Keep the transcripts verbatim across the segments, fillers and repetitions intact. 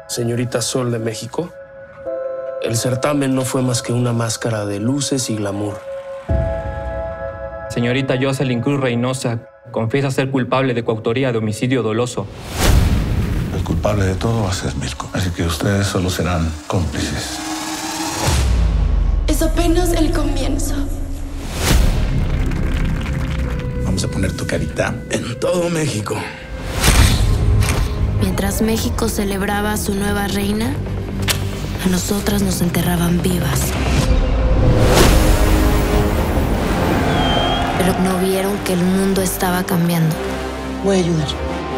Señorita Sol de México, el certamen no fue más que una máscara de luces y glamour. Señorita Jocelyn Cruz Reynosa confiesa ser culpable de coautoría de homicidio doloso. El culpable de todo va a ser Mirko, así que ustedes solo serán cómplices. Es apenas el comienzo. Vamos a poner tu carita en todo México. Mientras México celebraba a su nueva reina, a nosotras nos enterraban vivas. Pero no vieron que el mundo estaba cambiando. Voy a ayudar.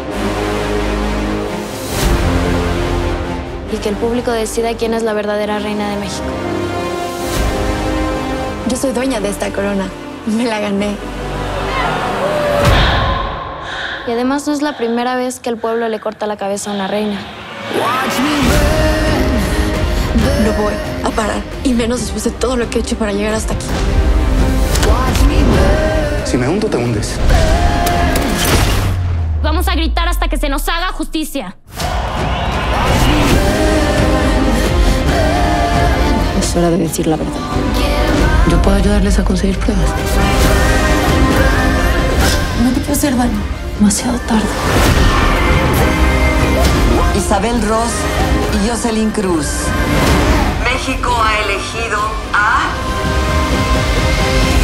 Y que el público decida quién es la verdadera reina de México. Yo soy dueña de esta corona. Me la gané. Y además no es la primera vez que el pueblo le corta la cabeza a una reina. No voy a parar, y menos después de todo lo que he hecho para llegar hasta aquí. Si me hundo, te hundes. Vamos a gritar hasta que se nos haga justicia. Es hora de decir la verdad. Yo puedo ayudarles a conseguir pruebas. No te quiero hacer daño. Demasiado tarde. Isabel Ross y Jocelyn Cruz. México ha elegido a...